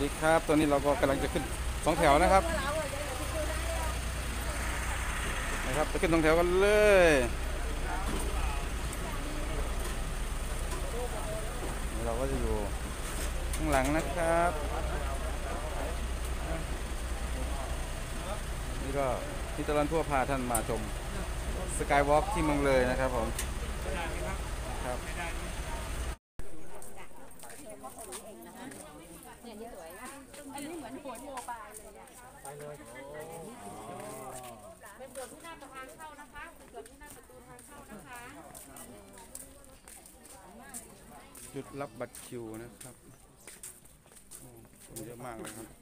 ดีครับตอนนี้เราก็กำลังจะขึ้น2 แถวนะครับจะขึ้น2 แถวกันเลยเราก็จะอยู่ข้างหลังนะครับนี่ก็ที่ตลาดทั่วพาท่านมาชมสกายวอล์กที่เมืองเลยนะครับผมครับอันนี้เหมือนหัวโมบายเลยเนี่ยไปเลยเป็นส่วนที่หน้าประตูทางเข้านะคะเป็นส่วนที่หน้าประตูทางเข้านะคะจุดรับบัตรคิวนะครับคนเยอะมากเลยครับ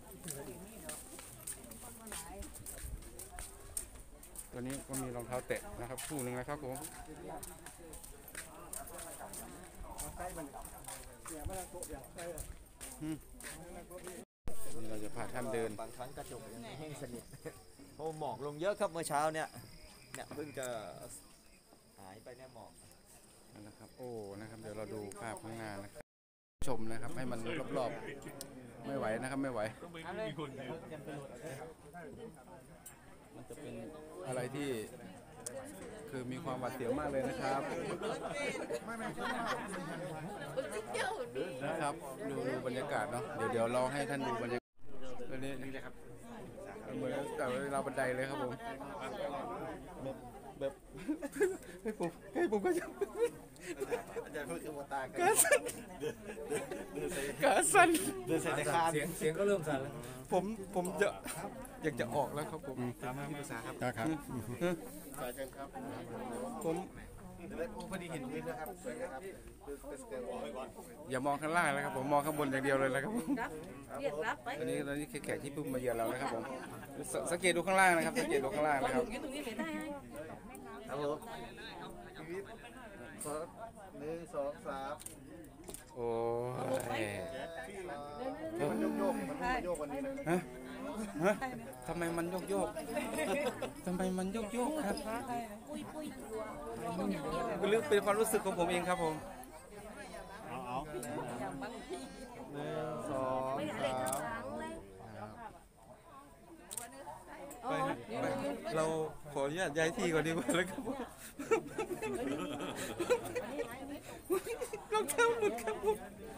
ตัวนี้ก็มีรองเท้าแตะนะครับคู่หนึ่งนะครับผมนี่เราจะพาท่านเดินบางครั้งกระจกยังไม่แห้งสนิทเพราะหมอกลงเยอะครับเมื่อเช้าเนี่ยเพิ่งจะหายไปเนี่ยหมอกนะครับโอ้นะครับเดี๋ยวเราดูภาพข้างหน้านะครับชมนะครับให้มันรอบๆไม่ไหวนะครับไม่ไหวมันจะเป็นอะไรที่คือมีความหวาดเสียวมากเลยนะครับดูบรรยากาศเนาะเดี๋ยวเราให้ท่านดูบรรยากาศตัวนี้นะครับเหมือนแต่เราบันไดเลยครับผมแบบให้ผมก็จะอาจารย์พูดคือว่าตากาสั่นเดินใส่ในคานเสียงก็เริ่มสั่นแล้วผมจะอยากจะออกแล้วครับผมตามที่ภาษาครับครับสายเชิญครับผมพอดีเห็นนี่นะครับสวยนะครับอย่ามองข้างล่างเลยครับผมมองข้างบนอย่างเดียวเลยนะครับผมเรียกรับไปตอนนี้แขกที่เพิ่งมาเยือนเรานะครับผมสังเกตดูข้างล่างนะครับสังเกตดูข้างล่างนะครับตรงนี้ไม่ได้ครับผม1 2 3 โอ้ยมันโยกมันโยกวันนี้นะฮะทำไมมันโยกทำไมมันโยกครับเป็นความรู้สึกของผมเองครับผม 1 2 3เราขออนุญาตย้ายที่ก่อนดีกว่าแล้วครับผมรองเท้าหลุดครับผม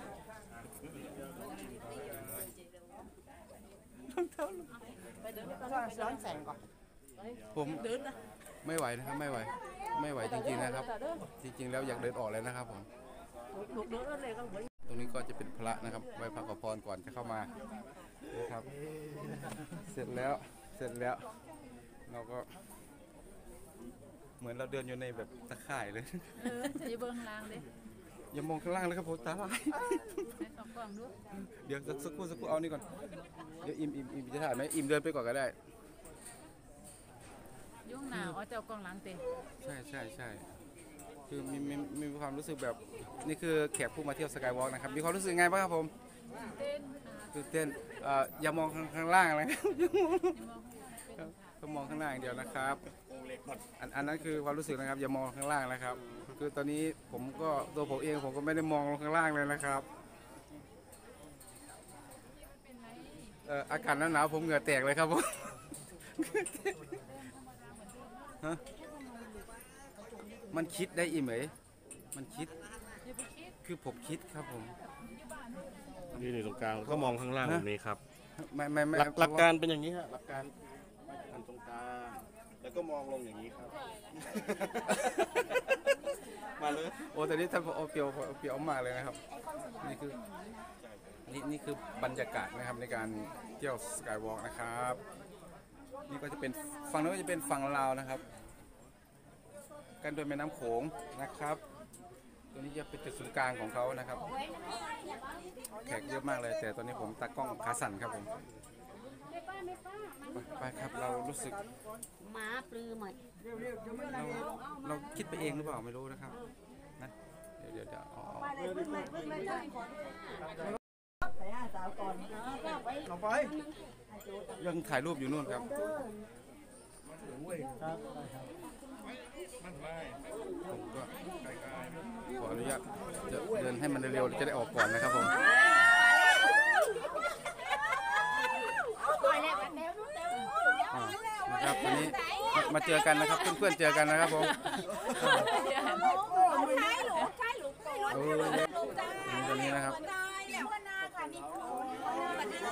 รองเท้าหลุดร้อนแสงก่อนผมไม่ไหวนะครับไม่ไหวจริงๆนะครับจริงๆแล้วอยากเดินออกเลยนะครับผมตรงนี้ก็จะเป็นพระนะครับไว้พักขอพรก่อนจะเข้ามานะครับเสร็จแล้วเราก็เหมือนเราเดินอยู่ในแบบตะข่ายเลยอย่าเบิ่งข้างล่างดิอย่ามองข้างล่างเลยครับผมตาลายเดี๋ยวสักครู่เอานี่ก่อนเดี๋ยวอิ่มจะถ่ายไหมอิ่มเดินไปก่อนก็ได้ยุ่งหนาวเอาเจ้ากล้องหลังเต็มใช่คือมีความรู้สึกแบบนี่คือแขกผู้มาเที่ยวสกายวอล์กนะครับมีความรู้สึกไงบ้างครับผมตื่นเต้นอย่ามองข้างล่างเลยก็มองข้างล่างอย่างเดียวนะครับอันนั้นคือความรู้สึกนะครับอย่ามองข้างล่างนะครับคือตอนนี้ตัวผมเองผมก็ไม่ได้มองลงข้างล่างเลยนะครับอากาศหนาวผมเหงื่อแตกเลยครับผมมันคิดได้อิ่มไหมมันคิดคือผมคิดครับผมนี่ตรงกลางก็มองข้างล่างแบบนี้ครับไม่หลักการเป็นอย่างนี้ฮะหลักการหันตรงกลางแล้วก็มองลงอย่างนี้ครับมาเลยโอ้แต่นี่ท่านพอเปรียวมากเลยนะครับนี่คือบรรยากาศนะครับในการเที่ยวสกายวอล์กนะครับนี่ก็จะเป็นฝั่งนู้นก็จะเป็นฝั่งลาวนะครับกันโดยแม่น้ำโขงนะครับตัวนี้จะเป็นจุดศูนย์กลางของเขานะครับแขกเยอะมากเลยแต่ตอนนี้ผมตากล้องขาสั่นครับผมไปครับเรารู้สึกม้าปลือใหม่เราคิดไปเองหรือเปล่าไม่รู้นะครับนะเดี๋ยวยังถ่ายรูปอยู่นู่นครับผมก็ขออนุญาตจะเดินให้มันเร็วๆจะได้ออกก่อนนะครับผมมาเจอกันนะครับเพื่อนๆเจอกันนะครับผมใช่หลูกก่อนโอ้ยนี่ตัวนี้นะครับหัวหน้าค่ะนี่ครูวันนี้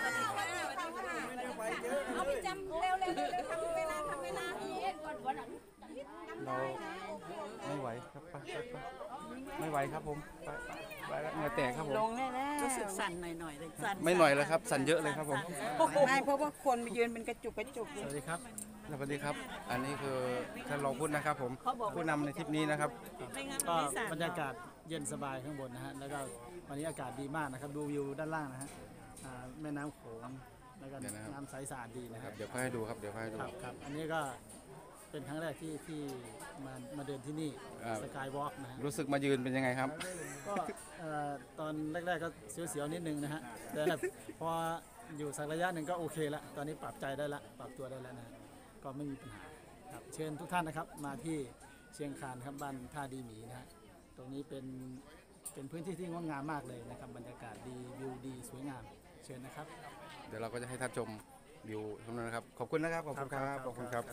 เอาไปจำเร็วทำเวลาก่อนเราไม่ไหวครับไปไม่ไหวครับผมไปแล้วเหงื่อแตกครับผมลงแน่รู้สึกสั่นหน่อยเลยสั่นไม่หน่อยแล้วครับสั่นเยอะเลยครับผมไม่เพราะว่าคนไปยืนเป็นกระจุกสวัสดีครับสวัสดีครับ อันนี้คือท่านรองพูดนะครับผมผู้นำในทริปนี้นะครับก็บรรยากาศเย็นสบายข้างบนนะฮะ แล้วก็วันนี้อากาศดีมากนะครับ ดูวิวด้านล่างนะฮะแม่น้ำโขงแล้วก็น้ำใสสะอาดดีนะนะคครัรับบเดี๋ยวค่อยให้ดูครับเดี๋ยวค่อยให้ดูครับ อันนี้ก็เป็นครั้งแรกที่มาเดินที่นี่สกายวอล์กนะฮะรู้สึกมายืนเป็นยังไงครับก็ตอนแรกๆก็เสียวๆนิดนึงนะฮะ แต่พออยู่สักระยะหนึ่งก็โอเคละตอนนี้ปรับใจได้ละปรับตัวได้แล้วนะฮะก็ไม่มีปัญหาครับเชิญทุกท่านนะครับมาที่เชียงคานครับบ้านท่าดีหมีนะฮะตรงนี้เป็นพื้นที่ที่งดงามมากเลยนะครับบรรยากาศดีวิวดีสวยงามเชิญนะครับเดี๋ยวเราก็จะให้ท่านชมวิวตรงนั้นนะครับขอบคุณนะครับขอบคุณครับขอบคุณครับ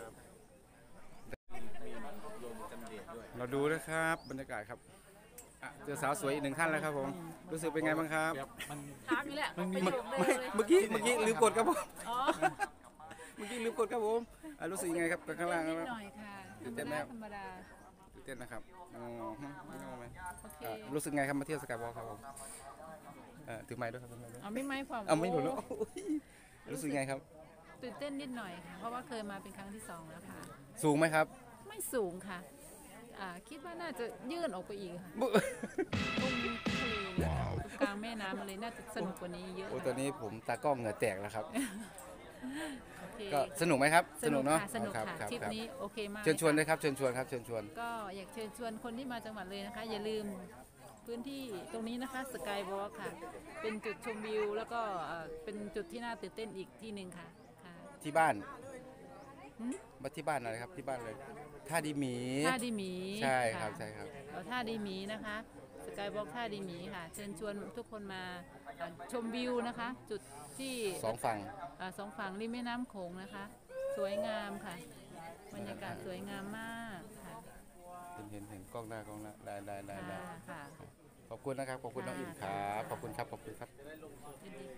เราดูนะครับบรรยากาศครับอ่ะเจอสาวสวยอีกหนึ่งท่านแล้วครับผมรู้สึกเป็นไงบ้างครับทักนี่แหละไปอยู่ไม่เมื่อกี้ลืมกดครับผมเมื่อกี้ลืมกดครับผมอ่ะรู้สึกยังไงครับข้างล่างครับหน่อยค่ะตื่นเต้นไหมครับธรรมดาตื่นเต้นนะครับอ๋อไม่ต้องไหมโอเครู้สึกไงครับมาเที่ยวสกายวอล์กครับผมถือไม้ด้วยครับถือไม้ด้วยเอาไม่ไม่ความเอาไม่หลุดแล้วโอ้ยรู้สึกไงครับตื่นเต้นนิดหน่อยค่ะเพราะว่าเคยมาเป็นครั้งที่2แล้วค่ะสูงไหมครับไม่สูงค่ะคิดว่าน่าจะยื่นออกไปอีกค่ะบุตรงทะเลเลยกลางแม่น้ำอะไรน่าจะสนุกกว่านี้เยอะโอ้ตอนนี้ผมตากล้องเหงื่อแตกแล้วครับโอเคก็สนุกไหมครับสนุกเนาะค่ะสนุกครับค่ะครับทริปครับนี้โอเคมากเชิญชวนด้วยครับเชิญชวนครับเชิญชวนก็อยากเชิญชวนคนที่มาจังหวัดเลยนะคะ อย่าลืมพื้นที่ตรงนี้นะคะสกายวอล์กค่ะ เป็นจุดชมวิวแล้วก็เป็นจุดที่น่าตื่นเต้นอีกที่หนึ่งค่ะค่ะที่บ้านหืมมาที่บ้านอะไรครับที่บ้านเลยท่าดีหมีท่าดีหมีใช่ครับะใช่ครับท่าดีหมีนะคะสกายวอล์กท่าดีหมีค่ะ เชิญชวนทุกคนมาชมวิวนะคะ จุดที่สองฝั่งสองฝั่งริมแม่น้ำโขงนะคะ สวยงามค่ะ บรรยากาศสวยงามมากค่ะเห็นกล้องหน้ได้ค่ะขอบคุณนะครับขอบคุณน้องอิ่มครับขอบคุณครับขอบคุณครับยินดี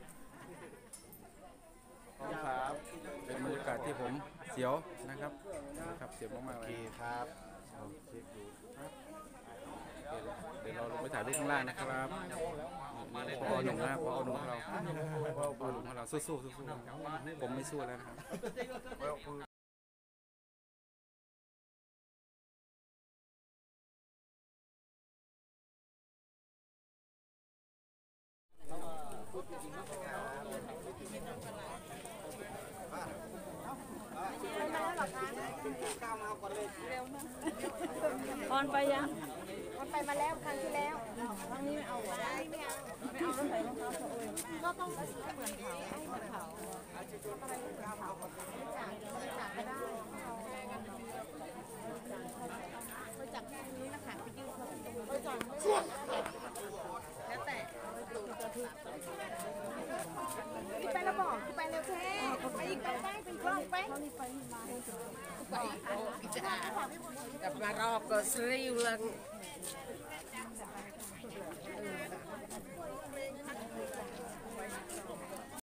ค่ะครับเป็นบรรยากาศที่ผมเสียวนะครับเสียวมากๆเลยครับเช็คดูครับเดี๋ยวเราลงไปถ่ายรูปข้างล่างนะครับพอหนุ่มนะพอหนุ่มของเราพอหนุ่มของเราสู้ๆผมไม่สู้แล้วนะครับออนไปยังมันไปมาแล้วครั้งที่แล้วครั้งนี้ไม่เอาเหรอไม่เอาแล้วใส่รองเท้าเขาเองก็ต้องเหมือนเขาให้เหมือนเขาจากไม่ได้ไปจากแค่นี้นะคะไปยืนเขาไปจากแล้วแต่ไปแล้วบอกไปเร็วแค่ไปอีกไปได้เป็นกล้องไปไปกับมารอบก็สริวลัง